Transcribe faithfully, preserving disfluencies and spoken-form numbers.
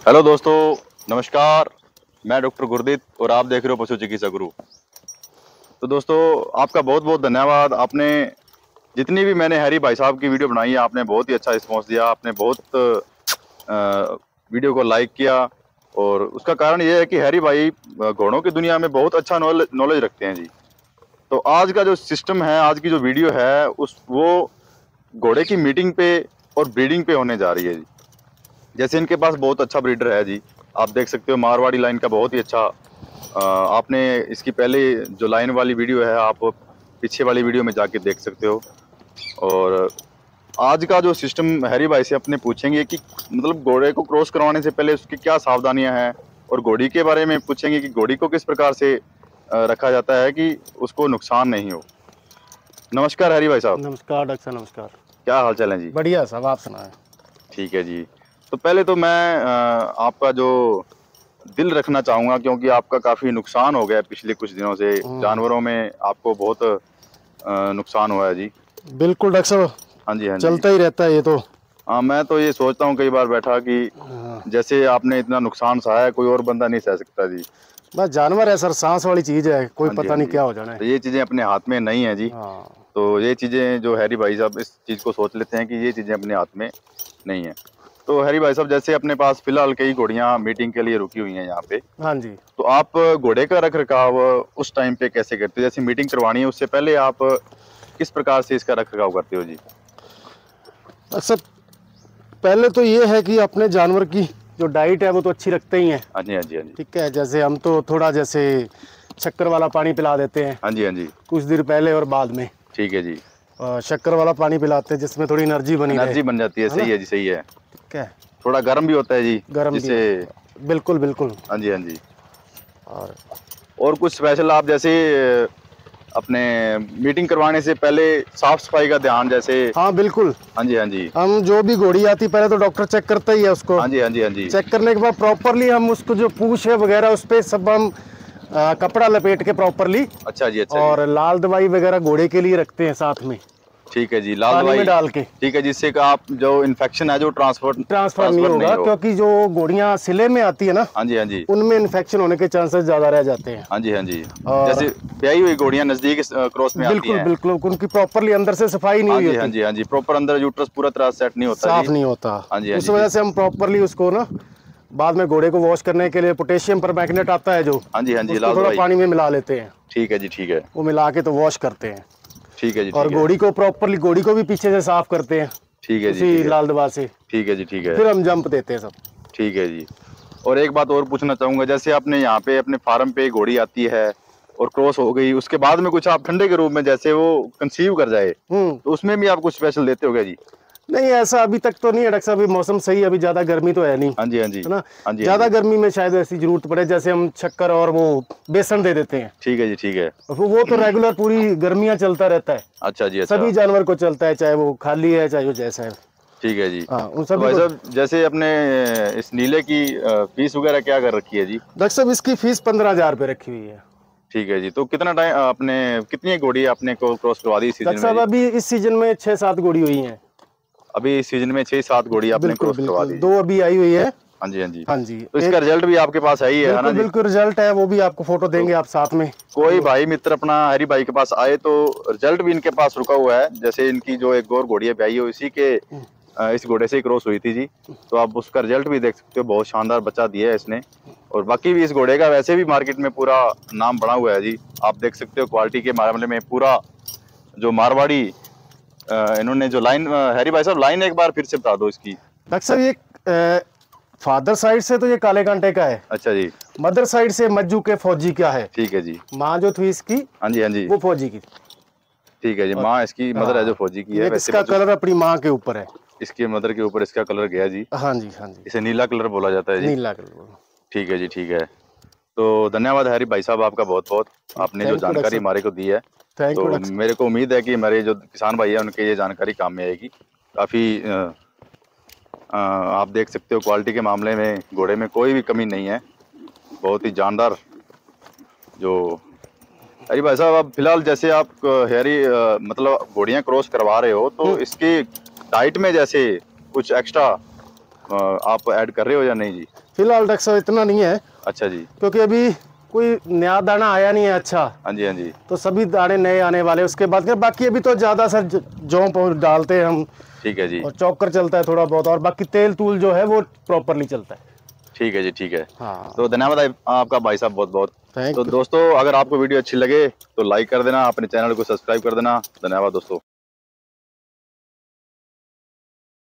Hello दोस्तों, नमस्कार। मैं डॉक्टर गुरदीप और आप देख रहे हो पशु चिकित्सा गुरु। तो दोस्तों, आपका बहुत बहुत धन्यवाद। आपने जितनी भी मैंने हैरी भाई साहब की वीडियो बनाई है, आपने बहुत ही अच्छा रिस्पॉन्स दिया। आपने बहुत अ, वीडियो को लाइक किया और उसका कारण ये है कि हैरी भाई घोड़ों की दुनिया में बहुत अच्छा नॉलेज नॉलेज रखते हैं जी। तो आज का जो सिस्टम है, आज की जो वीडियो है, उस वो घोड़े की मीटिंग पे और ब्रीडिंग पे होने जा रही है जी। जैसे इनके पास बहुत अच्छा ब्रीडर है जी, आप देख सकते हो मारवाड़ी लाइन का बहुत ही अच्छा। आ, आपने इसकी पहले जो लाइन वाली वीडियो है, आप पीछे वाली वीडियो में जाके देख सकते हो। और आज का जो सिस्टम हैरी भाई से अपने पूछेंगे कि मतलब घोड़े को क्रॉस करवाने से पहले उसकी क्या सावधानियां हैं, और घोड़ी के बारे में पूछेंगे कि घोड़ी को किस प्रकार से रखा जाता है कि उसको नुकसान नहीं हो। नमस्कार हैरी भाई साहब। नमस्कार डॉक्टर साहब, नमस्कार। क्या हाल चाल है जी? बढ़िया साहब, आप सुनाएं। ठीक है जी। तो पहले तो मैं आपका जो दिल रखना चाहूंगा, क्योंकि आपका काफी नुकसान हो गया पिछले कुछ दिनों से, जानवरों में आपको बहुत नुकसान हुआ है जी। बिल्कुल डॉक्टर साहब। हाँ जी, हाँ जी, चलता ही रहता है ये तो। हाँ, मैं तो ये सोचता हूँ कई बार बैठा कि जैसे आपने इतना नुकसान सहा है, कोई और बंदा नहीं सह सकता जी। बस जानवर है सर, सांस वाली चीज है, कोई हाँ जी, पता हाँ नहीं जी। क्या हो जाना है। तो ये चीजें अपने हाथ में नहीं है जी। हाँ। तो ये चीजें जो हैरी भाई साहब इस चीज को सोच लेते हैं कि ये चीजें अपने हाथ में नहीं है। तो हैरी भाई साहब, जैसे अपने पास फिलहाल कई घोड़ियां मीटिंग के लिए रुकी हुई हैं यहाँ पे। हाँ जी। तो आप घोड़े का रख रखाव उस टाइम पे कैसे करते हो? जैसे मीटिंग करवानी है, उससे पहले आप किस प्रकार से इसका रख रखाव करते हो जी? सर, पहले तो ये है कि अपने जानवर की जो डाइट है वो तो अच्छी रखते ही हैं। हाँ जी, हाँ जी, हाँ जी। ठीक है, जैसे हम तो थोड़ा जैसे शक्कर वाला पानी पिला देते हैं। हाँ जी, हाँ जी। कुछ देर पहले और बाद में। ठीक है जी। शक्कर वाला पानी पिलाते हैं जिसमें थोड़ी एनर्जी बनी रहे। एनर्जी बन जाती है, सही है जी, सही है। ठीक है। थोड़ा गर्म भी होता है जी, गर्म जिससे। बिल्कुल बिल्कुल। हाँ जी, हाँ जी। और और कुछ स्पेशल आप जैसे अपने मीटिंग करवाने से पहले साफ सफाई का ध्यान, जैसे? हाँ बिल्कुल। हाँ जी, हाँ जी। हम जो भी घोड़ी आती पहले तो डॉक्टर चेक करता ही है उसको। हाँ जी, हाँ जी, हाँ जी। चेक करने के बाद प्रॉपरली हम उसको जो पूंछ है वगैरह उस पे सब हम आ, कपड़ा लपेट के प्रॉपरली। अच्छा जी, अच्छा और जी। लाल दवाई वगैरह घोड़े के लिए रखते हैं साथ में। ठीक है जी, लाल पानी दवाई में डाल के। ठीक है, जिससे कि आप जो इन्फेक्शन है जो ट्रांसफर ट्रांसफर नहीं होगा, हो। क्योंकि जो घोड़ियां सिले में आती है ना, हाँ जी, हाँ जी, उनमें इन्फेक्शन होने के चांसेस ज्यादा रह जाते हैं। हाँ जी, हाँ जी। और जैसे ब्याई हुई घोड़ियां नजदीक क्रॉस में आती बिल्कुल हैं। बिल्कुल, उनकी प्रॉपरली अंदर से सफाई नहीं हाँ हुई जी, हाँ होती, जी, हाँ जी। प्रॉपर अंदर यूट्रस पूरा तरह सेट नहीं होता साफ जी। नहीं होता। हाँ जी, हाँ उस जी। वजह से हम प्रॉपरली उसको ना बाद में घोड़े को वॉश करने के लिए पोटेशियम परमैंगनेट आता है जो, हाँ जी, हाँ जी, उसको लाल थोड़ा दवाई। पानी में मिला लेते हैं। ठीक है जी, ठीक है। वो मिला के तो वॉश करते हैं। ठीक है जी, और ठीक है। घोड़ी को प्रॉपरली, घोड़ी को भी पीछे से साफ करते हैं ठीक है जी, उसी ठीक है। लाल दवा से। ठीक है जी, ठीक है। फिर हम जंप देते हैं सब। ठीक है जी। और एक बात और पूछना चाहूंगा, जैसे आपने यहाँ पे अपने फार्म पे घोड़ी आती है और क्रॉस हो गई, उसके बाद में कुछ आप ठंडे के रूप में जैसे वो कंसीव कर जाए, तो उसमें भी आप कुछ स्पेशल देते हो क्या जी? नहीं, ऐसा अभी तक तो नहीं है डॉक्टर साहब, अभी मौसम सही है, अभी ज्यादा गर्मी तो है नहीं। हाँ जी, हाँ जी, है ना। हाँ जी, ज्यादा गर्मी में शायद ऐसी जरूरत पड़े, जैसे हम शक्कर और वो बेसन दे देते हैं। ठीक है जी, ठीक है। वो तो रेगुलर पूरी गर्मियां चलता रहता है। अच्छा जी, अच्छा। सभी जानवर को चलता है, चाहे वो खाली है चाहे वो जैसा है। ठीक है जी। हाँ, उन तो सभी भाई को। साहब, जैसे अपने इस नीले की फीस वगैरह क्या कर रखी है जी? डॉक्टर साहब, इसकी फीस पंद्रह हजार रुपये रखी हुई है। ठीक है जी। तो कितना टाइम आपने, कितनी घोड़ी आपने को क्रॉस करवा दी इस सीजन डॉक्टर साहब, में? अभी इस सीजन में छह सात घोड़ी हुई हैं। अभी इस सीजन में छह सात घोड़ी आपने बिल्कुल क्रॉस करवा बिल्कुल, दी? दो अभी आई हुई है। हाँ जी, हाँ जी। हाँ जी। तो इसका रिजल्ट भी आपके पास है ही है ना जी? बिल्कुल रिजल्ट है, वो भी आपको फोटो देंगे आप साथ में। कोई भाई मित्र अपना हरी भाई के पास आए तो रिजल्ट भी इनके पास रुका हुआ है। जैसे इनकी जो एक और घोड़ी है ब्याई है, इसी के इस घोड़े से ही क्रॉस हुई थी जी। तो आप उसका रिजल्ट भी देख सकते हो, बहुत शानदार बच्चा दिया है इसने। और बाकी भी इस घोड़े का वैसे भी मार्केट में पूरा नाम बना हुआ है जी। आप देख सकते हो क्वालिटी के मामले में पूरा जो मारवाड़ी इन्होंने जो लाइन, हैरी भाई साहब लाइन एक बार फिर से बता दो इसकी। डॉक्टर साहब, ये फादर साइड से तो ये काले कांटे का है। अच्छा जी। मदर साइड से मज्जू के फौजी का है। ठीक है जी। माँ जो थी इसकी, हाँ जी, हाँ जी, वो फौजी की। ठीक है जी। माँ इसकी मदर है जो फौजी की है। इसका कलर अपनी माँ के ऊपर है, इसके मदर के ऊपर इसका कलर गया जी। हाँ जी, हाँ जी। इसे नीला कलर बोला जाता है जी। नीला कलर। ठीक है जी, ठीक है। तो धन्यवाद हरी भाई साहब आपका बहुत बहुत, आपने जो जानकारी हमारे को दी है। तो मेरे को उम्मीद है कि हमारे जो किसान भाई है उनके ये जानकारी काम में आएगी काफ़ी। आप देख सकते हो क्वालिटी के मामले में घोड़े में कोई भी कमी नहीं है, बहुत ही जानदार। जो हरी भाई साहब, अब फिलहाल जैसे आप हैरी मतलब घोड़ियाँ क्रॉस करवा रहे हो, तो इसकी डाइट में जैसे कुछ एक्स्ट्रा आप ऐड कर रहे हो या नहीं जी? फिलहाल डॉक्टर साहब इतना नहीं है, अच्छा जी। क्योंकि अभी कोई नया दाना आया नहीं है। अच्छा, हाँ जी हाँ जी। तो सभी दाने नए आने वाले, उसके बाद बाकी अभी तो ज़्यादा सर जौंप डालते हैं हम। ठीक है जी। और चौकर चलता है थोड़ा बहुत, और बाकी तेल तूल जो है वो प्रॉपरली चलता है। ठीक है जी, ठीक है। हाँ, तो धन्यवाद आपका भाई साहब, बहुत बहुत। थैंक तो यू। दोस्तों, अगर आपको वीडियो अच्छी लगे तो लाइक कर देना, अपने चैनल को सब्सक्राइब कर देना। धन्यवाद दोस्तों।